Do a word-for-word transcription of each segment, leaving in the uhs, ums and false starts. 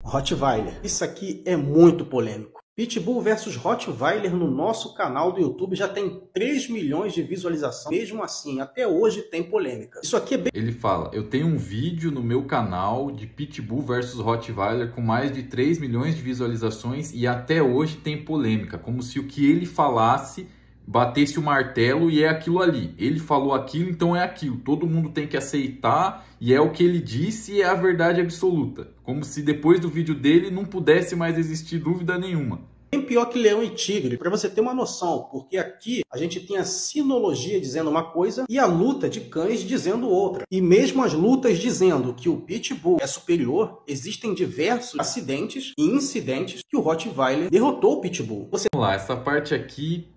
Rottweiler. Isso aqui é muito polêmico. Pitbull versus Rottweiler no nosso canal do YouTube já tem três milhões de visualizações. Mesmo assim, até hoje tem polêmica. Isso aqui é bem... Ele fala, eu tenho um vídeo no meu canal de Pitbull versus Rottweiler com mais de três milhões de visualizações e até hoje tem polêmica. Como se o que ele falasse batesse o martelo e é aquilo ali. Ele falou aquilo, então é aquilo. Todo mundo tem que aceitar e é o que ele disse e é a verdade absoluta. Como se depois do vídeo dele não pudesse mais existir dúvida nenhuma. Bem pior que leão e tigre, para você ter uma noção, porque aqui a gente tem a sinologia dizendo uma coisa e a luta de cães dizendo outra. E mesmo as lutas dizendo que o Pitbull é superior, existem diversos acidentes e incidentes que o Rottweiler derrotou o Pitbull. Você... Vamos lá, essa parte aqui...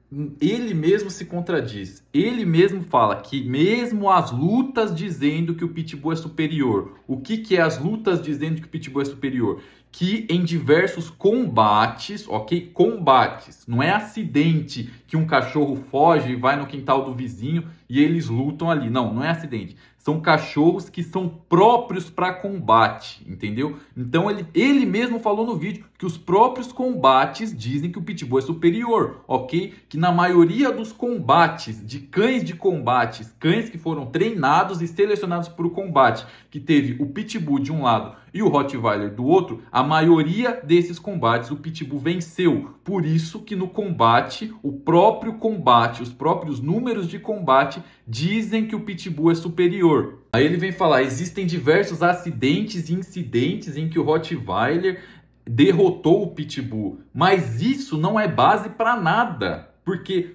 Ele mesmo se contradiz. Ele mesmo fala que mesmo as lutas dizendo que o Pitbull é superior. O que, que é as lutas dizendo que o Pitbull é superior? Que em diversos combates, ok? Combates. Não é acidente que um cachorro foge e vai no quintal do vizinho e eles lutam ali. Não, não é acidente. São cachorros que são próprios para combate, entendeu? Então ele, ele mesmo falou no vídeo que os próprios combates dizem que o Pitbull é superior, ok? Que na maioria dos combates, de cães de combate, cães que foram treinados e selecionados para o combate, que teve o Pitbull de um lado e o Rottweiler do outro, a maioria desses combates o Pitbull venceu. Por isso que no combate, o próprio combate, os próprios números de combate dizem que o Pitbull é superior. Aí ele vem falar, existem diversos acidentes e incidentes em que o Rottweiler derrotou o Pitbull. Mas isso não é base para nada, porque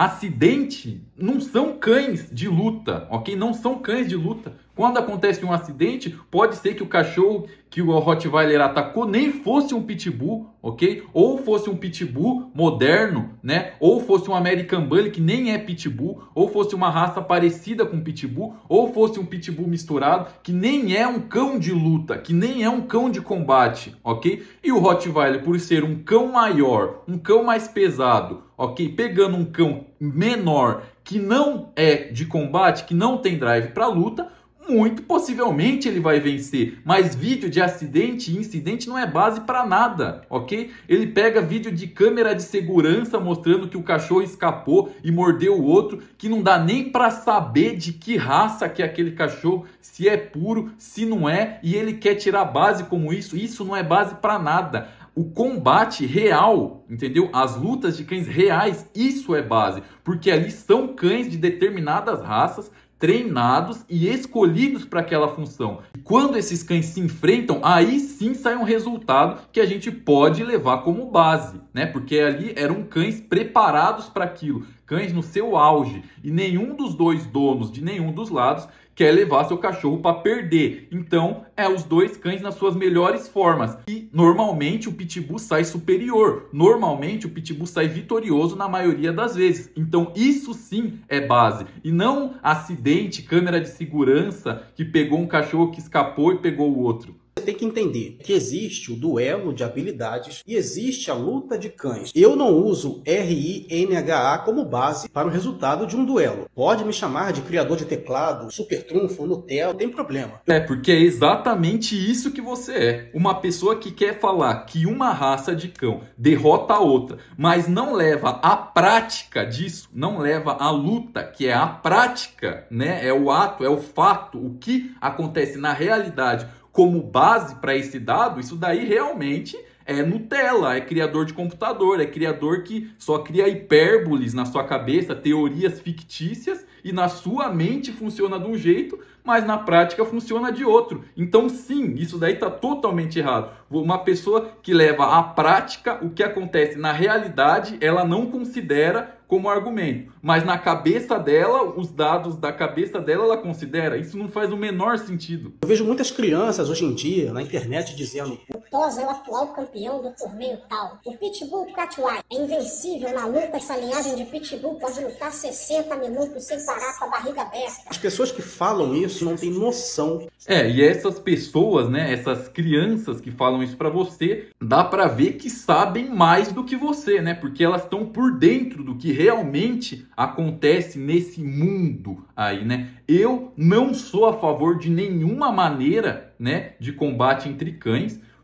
acidente não são cães de luta, ok? Não são cães de luta. Quando acontece um acidente, pode ser que o cachorro que o Rottweiler atacou nem fosse um Pitbull, ok? Ou fosse um Pitbull moderno, né? Ou fosse um American Bully que nem é Pitbull, ou fosse uma raça parecida com Pitbull, ou fosse um Pitbull misturado que nem é um cão de luta, que nem é um cão de combate, ok? E o Rottweiler, por ser um cão maior, um cão mais pesado, ok? Pegando um cão menor que não é de combate, que não tem drive para luta, muito possivelmente ele vai vencer. Mas vídeo de acidente e incidente não é base para nada, ok? Ele pega vídeo de câmera de segurança mostrando que o cachorro escapou e mordeu o outro, que não dá nem para saber de que raça que é aquele cachorro, se é puro, se não é, e ele quer tirar base como isso. Isso não é base para nada. O combate real, entendeu? As lutas de cães reais, isso é base. Porque ali são cães de determinadas raças, treinados e escolhidos para aquela função. Quando esses cães se enfrentam, aí sim sai um resultado que a gente pode levar como base, né? Porque ali eram cães preparados para aquilo, cães no seu auge, e nenhum dos dois donos de nenhum dos lados quer levar seu cachorro para perder. Então, é os dois cães nas suas melhores formas. E, normalmente, o Pitbull sai superior. Normalmente, o Pitbull sai vitorioso na maioria das vezes. Então, isso sim é base. E não acidente, câmera de segurança, que pegou um cachorro que escapou e pegou o outro. Você tem que entender que existe o duelo de habilidades e existe a luta de cães. Eu não uso R I N H A como base para o resultado de um duelo. Pode me chamar de criador de teclado, super trunfo, Nutella, não tem problema. É, porque é exatamente isso que você é. Uma pessoa que quer falar que uma raça de cão derrota a outra, mas não leva a prática disso, não leva a luta, que é a prática, né? É o ato, é o fato, o que acontece na realidade, como base para esse dado, isso daí realmente é Nutella, é criador de computador, é criador que só cria hipérboles na sua cabeça, teorias fictícias, e na sua mente funciona de um jeito, mas na prática funciona de outro. Então sim, isso daí está totalmente errado. Uma pessoa que leva à prática o que acontece na realidade, ela não considera como argumento, mas na cabeça dela, os dados da cabeça dela, ela considera. Isso não faz o menor sentido. Eu vejo muitas crianças hoje em dia na internet dizendo: o Tosa é o atual campeão do torneio tal. O Pitbull Rottweiler é invencível na luta. Essa linhagem de Pitbull pode lutar sessenta minutos sem parar com a barriga aberta. As pessoas que falam isso não têm noção. É, e essas pessoas, né, essas crianças que falam isso pra você, dá pra ver que sabem mais do que você, né? Porque elas estão por dentro do que realmente acontece nesse mundo aí, né? Eu não sou a favor de nenhuma maneira, né, de combate entre cães.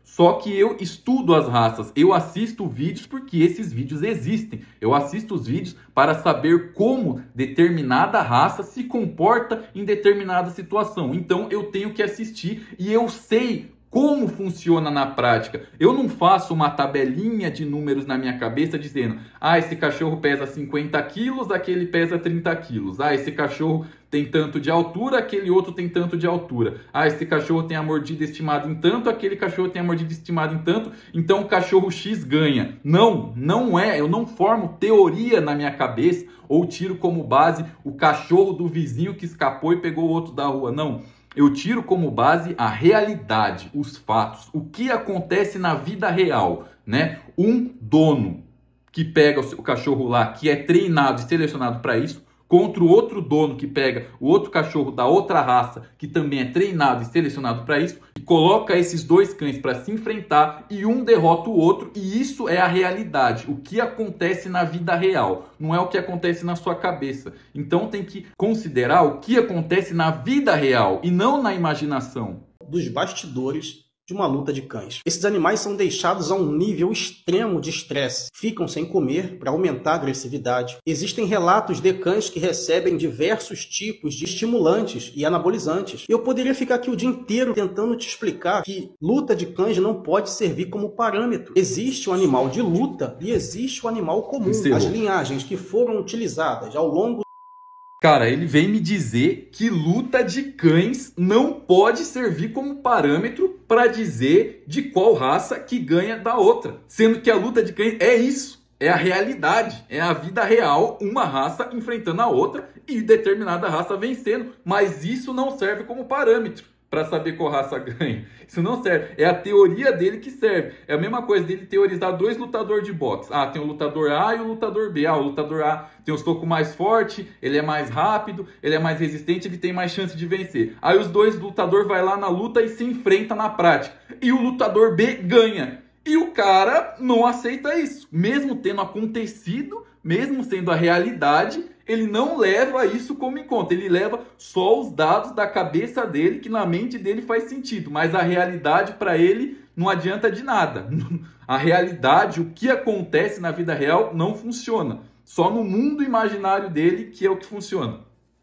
Só que eu estudo as raças, eu assisto vídeos porque esses vídeos existem. Eu assisto os vídeos para saber como determinada raça se comporta em determinada situação. Então eu tenho que assistir e eu sei como funciona na prática. Eu não faço uma tabelinha de números na minha cabeça dizendo: ah, esse cachorro pesa cinquenta quilos, aquele pesa trinta quilos. Ah, esse cachorro tem tanto de altura, aquele outro tem tanto de altura. Ah, esse cachorro tem a mordida estimada em tanto, aquele cachorro tem a mordida estimada em tanto, então o cachorro X ganha. Não, não é. Eu não formo teoria na minha cabeça ou tiro como base o cachorro do vizinho que escapou e pegou o outro da rua. Não. Eu tiro como base a realidade, os fatos, o que acontece na vida real, né? Um dono que pega o cachorro lá, que é treinado e selecionado para isso, contra o outro dono que pega o outro cachorro da outra raça, que também é treinado e selecionado para isso, e coloca esses dois cães para se enfrentar e um derrota o outro, e isso é a realidade, o que acontece na vida real, não é o que acontece na sua cabeça. Então tem que considerar o que acontece na vida real e não na imaginação. Dos bastidores de uma luta de cães. Esses animais são deixados a um nível extremo de estresse. Ficam sem comer para aumentar a agressividade. Existem relatos de cães que recebem diversos tipos de estimulantes e anabolizantes. Eu poderia ficar aqui o dia inteiro tentando te explicar que luta de cães não pode servir como parâmetro. Existe o animal de luta e existe o animal comum. Encerrou. As linhagens que foram utilizadas ao longo Cara, ele vem me dizer que luta de cães não pode servir como parâmetro para dizer de qual raça que ganha da outra. Sendo que a luta de cães é isso, é a realidade, é a vida real, uma raça enfrentando a outra e determinada raça vencendo. Mas isso não serve como parâmetro para saber qual raça ganha. Isso não serve. É a teoria dele que serve. É a mesma coisa dele teorizar dois lutadores de boxe. Ah, tem o lutador A e o lutador B. Ah, o lutador A tem o soco mais forte, ele é mais rápido, ele é mais resistente, ele tem mais chance de vencer. Aí os dois lutadores vai lá na luta e se enfrenta na prática. E o lutador B ganha. E o cara não aceita isso. Mesmo tendo acontecido, mesmo sendo a realidade, ele não leva isso como em conta. Ele leva só os dados da cabeça dele, que na mente dele faz sentido. Mas a realidade para ele não adianta de nada. A realidade, o que acontece na vida real, não funciona. Só no mundo imaginário dele que é o que funciona.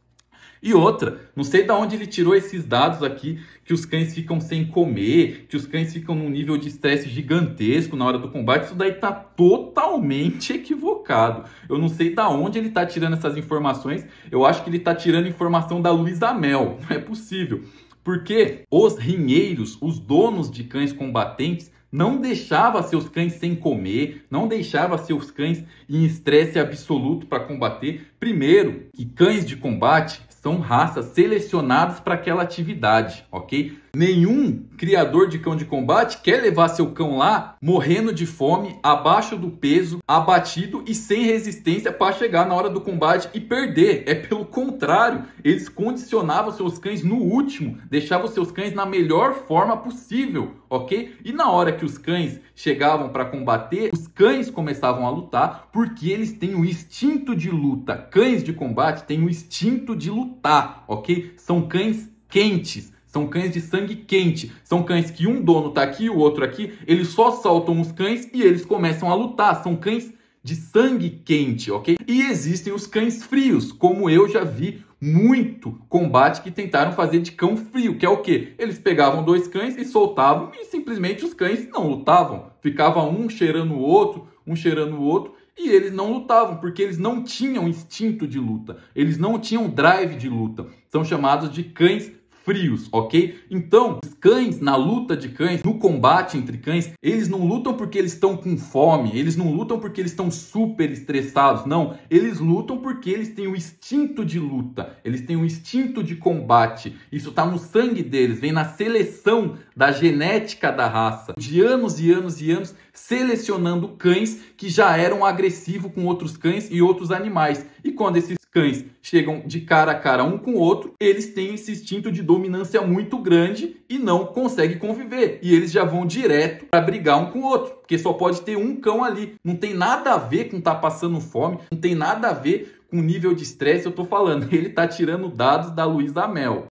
E outra, não sei de onde ele tirou esses dados aqui, que os cães ficam sem comer, que os cães ficam num nível de estresse gigantesco na hora do combate. Isso daí tá totalmente equivocado. Eu não sei de onde ele tá tirando essas informações. Eu acho que ele tá tirando informação da Luísa Mel. Não é possível. Porque os rinheiros, os donos de cães combatentes, não deixava seus cães sem comer, não deixava seus cães em estresse absoluto para combater. Primeiro, que cães de combate são raças selecionadas para aquela atividade, ok? Nenhum criador de cão de combate quer levar seu cão lá morrendo de fome, abaixo do peso, abatido e sem resistência para chegar na hora do combate e perder. É pelo contrário, eles condicionavam seus cães no último, deixavam seus cães na melhor forma possível, ok? E na hora que os cães chegavam para combater, os cães começavam a lutar porque eles têm o instinto de luta. Cães de combate têm o instinto de lutar, ok? São cães quentes. São cães de sangue quente. São cães que um dono tá aqui, o outro aqui. Eles só soltam os cães e eles começam a lutar. São cães de sangue quente, ok? E existem os cães frios, como eu já vi muito combate que tentaram fazer de cão frio, que é o quê? Eles pegavam dois cães e soltavam e simplesmente os cães não lutavam. Ficava um cheirando o outro, um cheirando o outro. E eles não lutavam, porque eles não tinham instinto de luta. Eles não tinham drive de luta. São chamados de cães frios, ok? Então, os cães, na luta de cães, no combate entre cães, eles não lutam porque eles estão com fome, eles não lutam porque eles estão super estressados, não. Eles lutam porque eles têm o instinto de luta, eles têm o instinto de combate. Isso está no sangue deles, vem na seleção da genética da raça. De anos e anos e anos, selecionando cães que já eram agressivos com outros cães e outros animais. E quando esses cães chegam de cara a cara um com o outro, eles têm esse instinto de dominância muito grande e não conseguem conviver. E eles já vão direto para brigar um com o outro, porque só pode ter um cão ali. Não tem nada a ver com estar passando fome, não tem nada a ver com o nível de estresse. Eu tô falando, ele tá tirando dados da Luísa Mel.